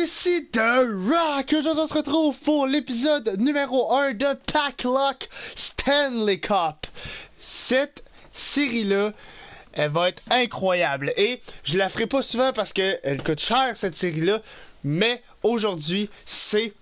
ici de Rock. Aujourd'hui on se retrouve pour l'épisode numéro 1 de Pack Luck Stanley Cup. Cette série-là, elle va être incroyable. Et je la ferai pas souvent parce qu'elle coûte cher cette série-là. Mais aujourd'hui, c'est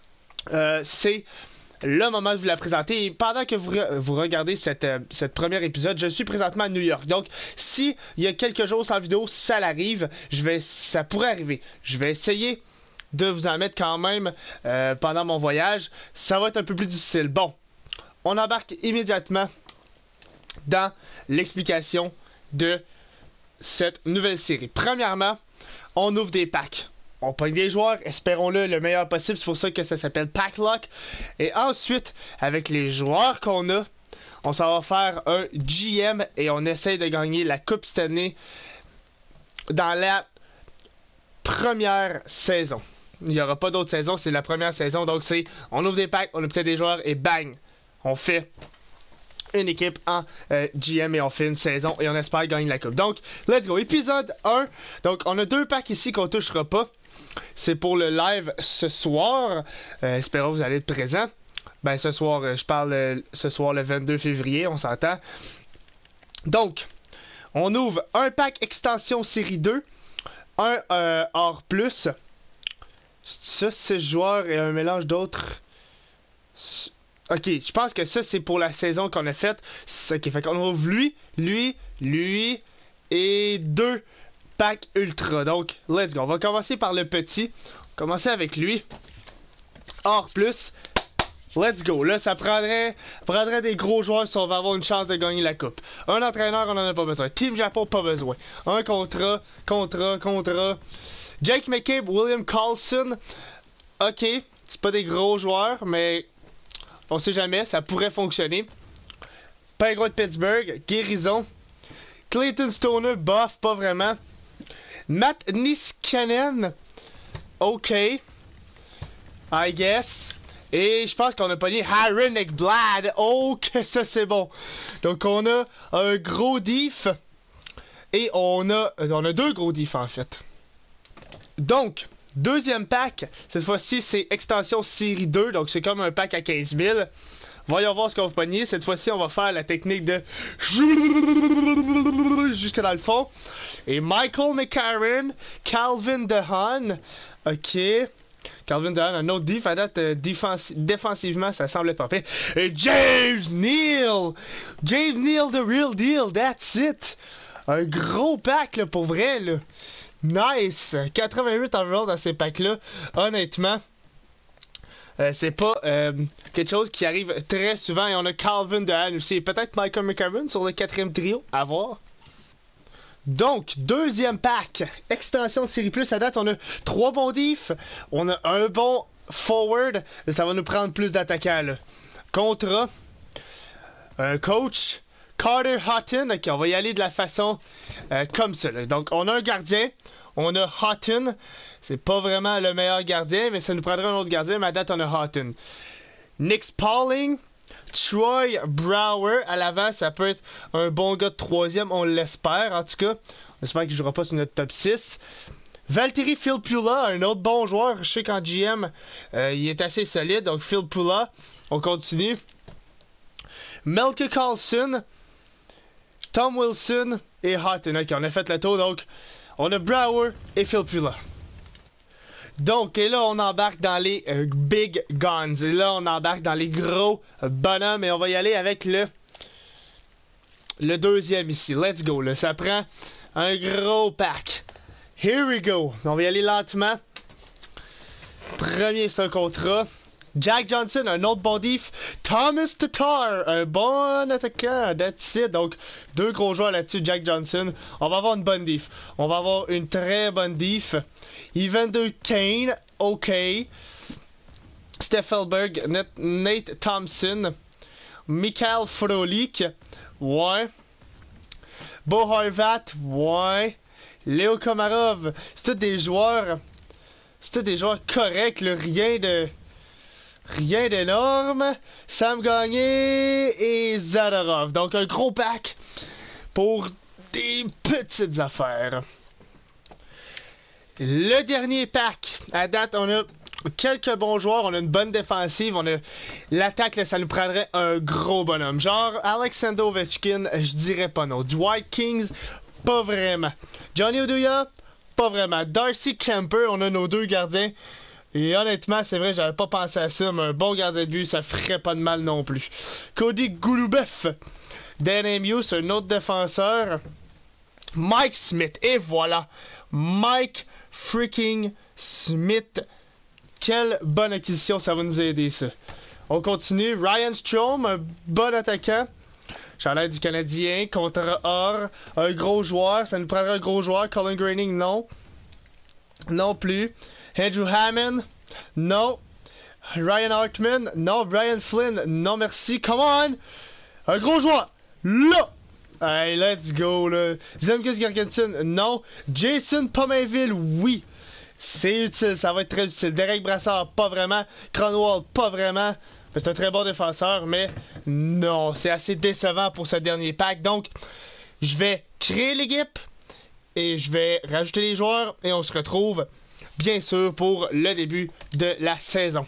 le moment de vous la présenter. Et pendant que vous regardez cette première épisode, je suis présentement à New York. Donc, si il y a quelques jours sans vidéo, ça l'arrive, ça pourrait arriver. Je vais essayer de vous en mettre quand même pendant mon voyage. Ça va être un peu plus difficile. Bon, on embarque immédiatement dans l'explication de cette nouvelle série. Premièrement, on ouvre des packs. On pogne des joueurs, espérons-le le meilleur possible, c'est pour ça que ça s'appelle Pack Luck. Et ensuite, avec les joueurs qu'on a, on s'en va faire un GM et on essaye de gagner la Coupe Stanley dans la première saison. Il n'y aura pas d'autre saison, c'est la première saison, donc on ouvre des packs, on obtient des joueurs et bang, on fait une équipe en GM et on fait une saison et on espère gagner la coupe. Donc, let's go. Épisode 1. Donc, on a deux packs ici qu'on touchera pas. C'est pour le live ce soir. Espérons que vous allez être présents. Ben, ce soir, je parle ce soir le 22 février, on s'entend. Donc, on ouvre un pack extension série 2, un hors plus. Ça, 6 joueurs et un mélange d'autres. Ok, je pense que ça, c'est pour la saison qu'on a faite. Ok, fait qu'on ouvre lui et 2 packs ultra. Donc, let's go. On va commencer par le petit. Commencer avec lui. Hors plus. Let's go. Là, ça prendrait des gros joueurs si on va avoir une chance de gagner la coupe. Un entraîneur, on en a pas besoin. Team Japon, pas besoin. Un contrat. Jake McCabe, William Karlsson. Ok, c'est pas des gros joueurs, mais on sait jamais, ça pourrait fonctionner. Pingouin de Pittsburgh, guérison. Clayton Stoner, bof, pas vraiment. Matt Niskanen, ok. I guess. Et je pense qu'on a pogné Aaron Ekblad. Oh, que ça c'est bon. Donc on a un gros diff. Et on a deux gros diffs en fait. Donc, deuxième pack, cette fois-ci c'est extension série 2, donc c'est comme un pack à 15 000. Voyons voir ce qu'on va pogner. Cette fois-ci, on va faire la technique de jusque dans le fond. Et Michael McCarron, Calvin DeHaan. Ok. Calvin DeHaan, un autre diff. À date, défensivement, ça semble être pas pire. Et James Neal! James Neal, the real deal, that's it! Un gros pack, là, pour vrai, là. Nice! 88 overall dans ces packs-là. Honnêtement, c'est pas quelque chose qui arrive très souvent. Et on a Calvin DeHaan aussi. Et peut-être Michael McCarron sur le 4e trio. À voir. Donc, deuxième pack. Extension série plus. À date, on a 3 bons diffs. On a un bon forward. Ça va nous prendre plus d'attaquants, là. Contrat. Un coach. Carter Hutton. Ok, on va y aller de la façon comme ça, là. Donc, on a un gardien. On a Hutton. C'est pas vraiment le meilleur gardien, mais ça nous prendrait un autre gardien. Mais à date, on a Hutton. Nick Pauling. Troy Brouwer. À l'avant, ça peut être un bon gars de 3e. On l'espère, en tout cas. On espère qu'il ne jouera pas sur notre top 6. Valtteri Filppula, un autre bon joueur. Je sais qu'en GM, il est assez solide. Donc, Filppula. On continue. Melke Karlsson. Tom Wilson et Hutton. Ok, on a fait le tour. Donc, on a Brouwer et Filppula. Donc, et là, on embarque dans les big guns. Et là, on embarque dans les gros bonhommes. Et on va y aller avec le deuxième ici. Let's go. Là. Ça prend un gros pack. Here we go. On va y aller lentement. Premier, c'est un contrat. Jack Johnson, un autre bon diff. Thomas Tatar, un bon attaquant. That's it. Donc, 2 gros joueurs là-dessus. Jack Johnson. On va avoir une bonne diff. On va avoir une très bonne diff. Evander Kane, ok. Steffelberg, Nate Thompson. Mikhail Frolik, ouais. Bo Horvat, ouais. Léo Komarov, c'est tous des joueurs. C'est tous des joueurs corrects, là. Rien d'énorme. Sam Gagné et Zadorov. Donc un gros pack pour des petites affaires. Le dernier pack. À date, on a quelques bons joueurs, on a une bonne défensive, on a l'attaque, là, ça nous prendrait un gros bonhomme. Genre Alexander Ovechkin, je dirais pas non. Dwight Kings, pas vraiment. Johnny Oduya, pas vraiment. Darcy Kemper, on a nos deux gardiens. Et honnêtement, c'est vrai, j'avais pas pensé à ça, mais un bon gardien de but, ça ferait pas de mal non plus. Cody Gouloubeuf, Dan Hughes, un autre défenseur. Mike Smith, et voilà. Mike freaking Smith. Quelle bonne acquisition, ça va nous aider, ça. On continue. Ryan Strome, un bon attaquant. Chandail du Canadien, contre Or. Un gros joueur, ça nous prendrait un gros joueur. Colin Graining, non. Non plus. Andrew Hammond, non. Ryan Hartman, non. Brian Flynn, non merci. Come on! Un gros joueur, là! Hey, let's go, là. Zemgus Girgensson, non. Jason Pominville, oui. C'est utile, ça va être très utile. Derek Brassard, pas vraiment. Cronwall, pas vraiment. C'est un très bon défenseur, mais non, c'est assez décevant pour ce dernier pack. Donc, je vais créer l'équipe et je vais rajouter les joueurs et on se retrouve, bien sûr, pour le début de la saison.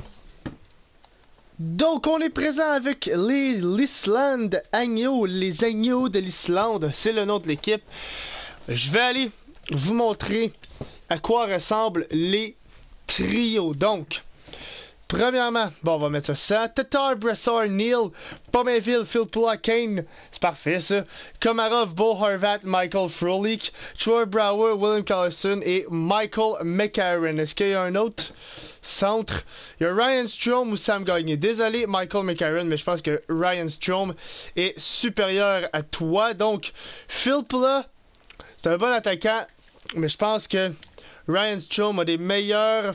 Donc, on est présent avec l'Islande Agneaux, les Agneaux de l'Islande, c'est le nom de l'équipe. Je vais aller vous montrer à quoi ressemblent les trios. Donc, premièrement, bon, on va mettre ça. Tatar, Brassard, Neil, Pominville, Phil Pula, Kane, c'est parfait ça. Komarov, Bo Horvat, Michael Frolik, Troy Brower, William Carlson et Michael McCarron. Est-ce qu'il y a un autre centre? Il y a Ryan Strome ou Sam Gagné. Désolé, Michael McCarron, mais je pense que Ryan Strome est supérieur à toi. Donc, Phil Pula, c'est un bon attaquant, mais je pense que Ryan Strome a des meilleurs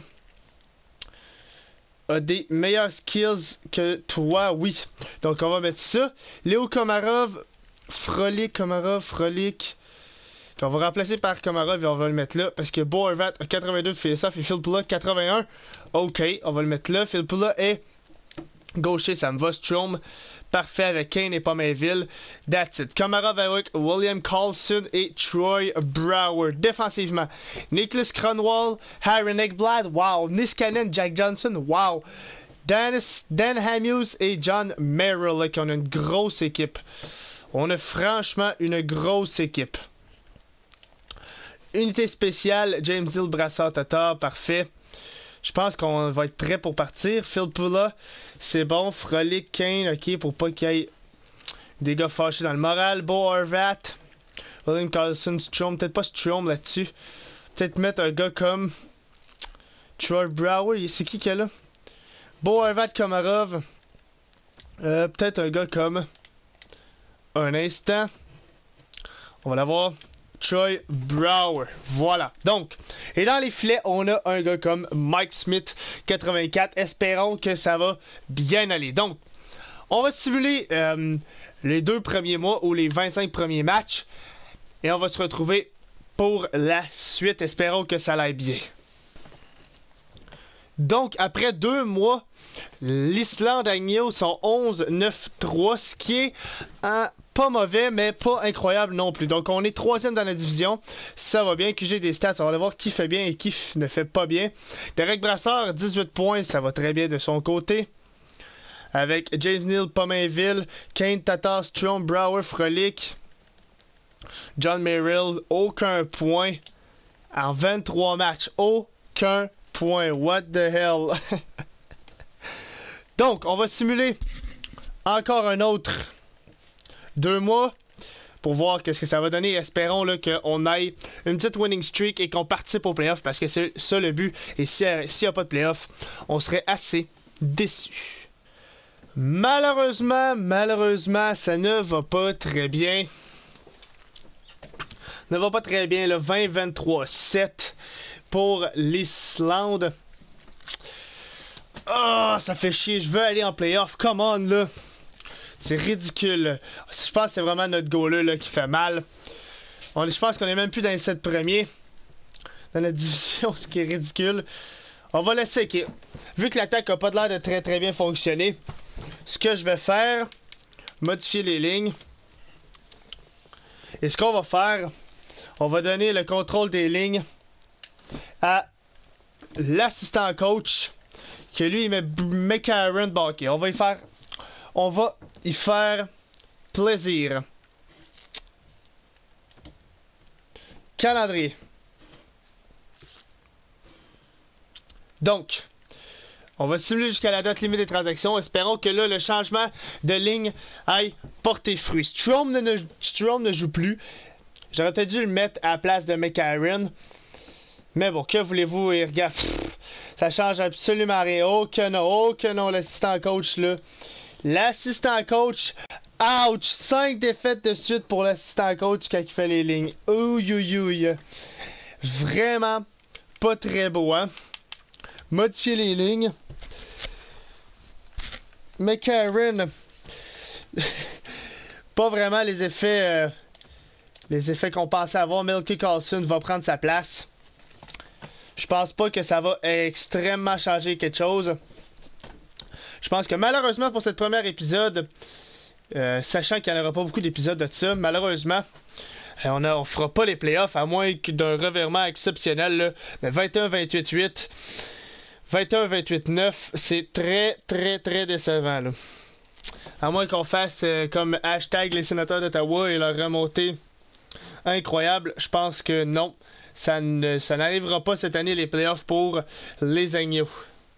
skills que toi, oui. Donc on va mettre ça. Léo Komarov, Frolik. Puis on va remplacer par Komarov et on va le mettre là. Parce que Bo Horvat a 82 de face-off et Phil Pula 81. Ok, on va le mettre là. Phil Pula est gaucher, ça me va. Strome, parfait avec Kane et Pominville. That's it. Komarov avec William Carlson et Troy Brower. Défensivement, Nicholas Cronwall, Aaron Ekblad, wow. Niskanen, Jack Johnson, wow. Dan Hughes et John Merrill, on a une grosse équipe. On a franchement une grosse équipe. Unité spéciale, James Hill, Brassard, Tatar, parfait. Je pense qu'on va être prêt pour partir. Phil Pula, c'est bon. Frolik, Kane, ok, pour pas qu'il y ait des gars fâchés dans le moral. Bo Horvat, William Carlson, Strome, peut-être pas Strome là-dessus. Peut-être mettre un gars comme Troy Brower, c'est qui est là? Bo Horvat, Komarov. Peut-être un gars comme... Un instant. On va l'avoir. Troy Brower. Voilà. Donc, et dans les filets, on a un gars comme Mike Smith, 84. Espérons que ça va bien aller. Donc, on va simuler les 2 premiers mois ou les 25 premiers matchs. Et on va se retrouver pour la suite. Espérons que ça aille bien. Donc, après 2 mois, l'Islande Agneaux sont 11-9-3, ce qui est pas mauvais, mais pas incroyable non plus. Donc, on est 3e dans la division. Ça va bien. QG des stats, on va aller voir qui fait bien et qui ne fait pas bien. Derek Brassard, 18 points, ça va très bien de son côté. Avec James Neal, Pominville, Kane, Tatar, Strome, Brower, Frolik, John Merrill, aucun point en 23 matchs. Aucun point. What the hell? Donc, on va simuler encore un autre 2 mois pour voir qu'est-ce que ça va donner. Espérons qu'on aille une petite winning streak et qu'on participe aux playoffs parce que c'est ça le but. Et s'il n'y a pas de playoffs, on serait assez déçus. Malheureusement, ça ne va pas très bien. Ne va pas très bien, le 20-23-7 pour l'Islande. Ah, ça fait chier, je veux aller en playoff, come on là. C'est ridicule. Je pense que c'est vraiment notre goaler là, qui fait mal. Je pense qu'on est même plus dans les 7 premiers dans notre division, ce qui est ridicule. On va laisser, ok. Vu que l'attaque n'a pas l'air de très bien fonctionner, ce que je vais faire, modifier les lignes. Et ce qu'on va faire, on va donner le contrôle des lignes à l'assistant coach. Que lui, il met McCarron. Bon, ok, on va y faire plaisir. Calendrier. Donc, on va simuler jusqu'à la date limite des transactions. Espérons que là, le changement de ligne aille porter fruit. Strome ne joue plus. J'aurais peut-être dû le mettre à la place de McCarron. Mais bon, que voulez-vous? Et regarde, ça change absolument rien. Oh que non, l'assistant coach, là. L'assistant coach, ouch! 5 défaites de suite pour l'assistant coach quand il fait les lignes. Ouh. Vraiment pas très beau, hein? Modifier les lignes. McCarron, pas vraiment les effets qu'on pensait avoir. Melky Carlson va prendre sa place. Je pense pas que ça va extrêmement changer quelque chose. Je pense que malheureusement pour cette première épisode, sachant qu'il n'y en aura pas beaucoup d'épisodes de ça, malheureusement, on fera pas les playoffs à moins d'un revirement exceptionnel. Là. Mais 21-28-8, 21-28-9, c'est très décevant. Là. À moins qu'on fasse comme hashtag les sénateurs d'Ottawa et leur remontée incroyable, je pense que non. Ça n'arrivera pas cette année les playoffs pour les Agneaux.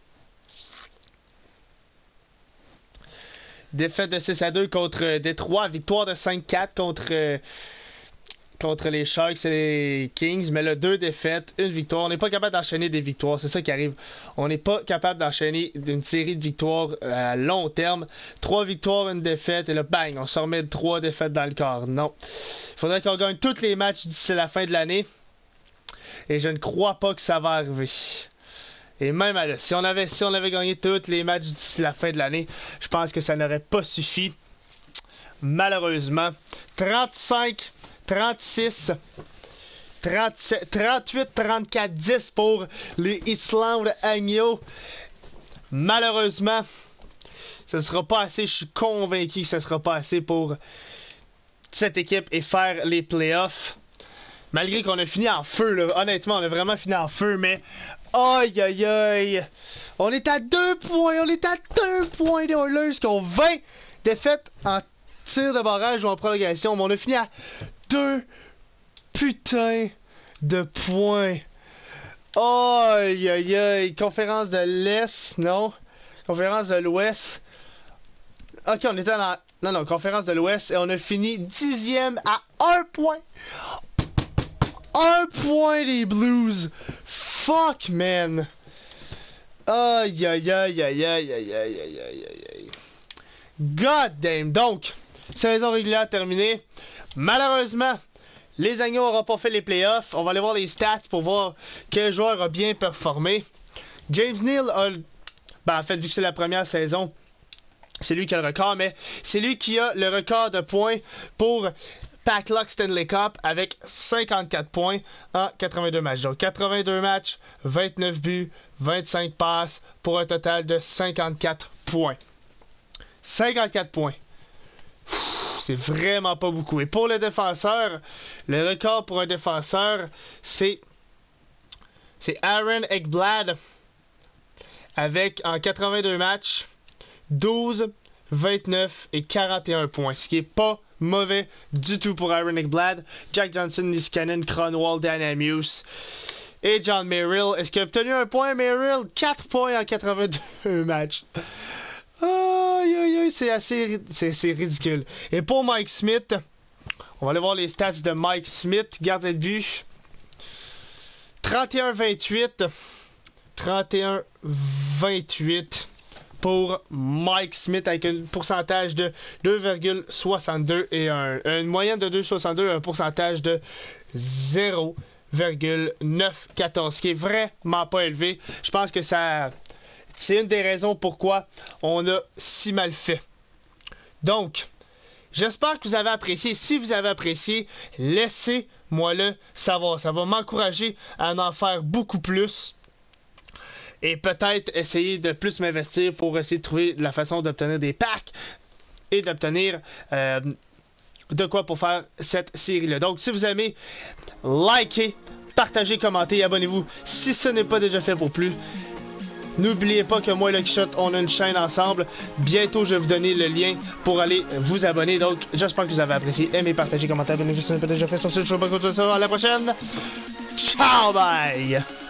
Défaite de 6-2 contre Détroit. Victoire de 5-4 contre les Sharks et les Kings. Mais là, 2 défaites, 1 victoire. On n'est pas capable d'enchaîner des victoires. C'est ça qui arrive. On n'est pas capable d'enchaîner une série de victoires à long terme. 3 victoires, 1 défaite. Et là, bang, on se remet de 3 défaites dans le corps. Non. Il faudrait qu'on gagne tous les matchs d'ici la fin de l'année. Et je ne crois pas que ça va arriver. Et même si on avait gagné tous les matchs d'ici la fin de l'année, je pense que ça n'aurait pas suffi. Malheureusement. 35, 36, 37, 38, 34, 10 pour les Islanders Agneaux. Malheureusement, ce ne sera pas assez. Je suis convaincu que ce ne sera pas assez pour cette équipe et faire les playoffs. Malgré qu'on a fini en feu, là. Honnêtement, on a vraiment fini en feu, mais aïe. On est à 2 points, des Oilers qui ont 20 défaites en tir de barrage ou en prolongation, mais on a fini à 2 putains de points. Aïe. Conférence de l'Est, non. Conférence de l'Ouest. Ok, on était dans... Non, conférence de l'Ouest et on a fini 10e à 1 point. 1 point les Blues. Fuck, man. Aïe. God damn. Donc, saison régulière terminée. Malheureusement, les Agneaux n'auront pas fait les playoffs. On va aller voir les stats pour voir quel joueur a bien performé. James Neal a... Ben, en fait, vu que c'est la première saison, c'est lui qui a le record, mais c'est lui qui a le record de points pour... Packlock Stanley Cup avec 54 points en 82 matchs. Donc 82 matchs, 29 buts, 25 passes pour un total de 54 points. 54 points. C'est vraiment pas beaucoup. Et pour le défenseur, le record pour un défenseur, c'est Aaron Ekblad avec en 82 matchs, 12, 29 et 41 points. Ce qui est pas mauvais du tout pour Aaron Ekblad. Jack Johnson, Niskanen, Cronwall, Dan Amius et John Merrill. Est-ce qu'il a obtenu un point, Merrill? 4 points en 82 matchs. Aïe, c'est ridicule. Et pour Mike Smith, on va aller voir les stats de Mike Smith, gardien de but. 31-28. 31-28. Pour Mike Smith avec un pourcentage de 2,62 et une moyenne de 2,62 et un pourcentage de 0,914, ce qui est vraiment pas élevé. Je pense que c'est une des raisons pourquoi on a si mal fait. Donc, j'espère que vous avez apprécié. Si vous avez apprécié, laissez-moi le savoir. Ça va m'encourager à en faire beaucoup plus. Et peut-être essayer de plus m'investir pour essayer de trouver la façon d'obtenir des packs et d'obtenir de quoi pour faire cette série-là. Donc, si vous aimez, likez, partagez, commentez et abonnez-vous si ce n'est pas déjà fait pour plus. N'oubliez pas que moi et Lucky Shot, on a une chaîne ensemble. Bientôt, je vais vous donner le lien pour aller vous abonner. Donc, j'espère que vous avez apprécié. Aimez, partagez, commentez, abonnez-vous si ce n'est pas déjà fait sur ce show. À la prochaine. Ciao, bye!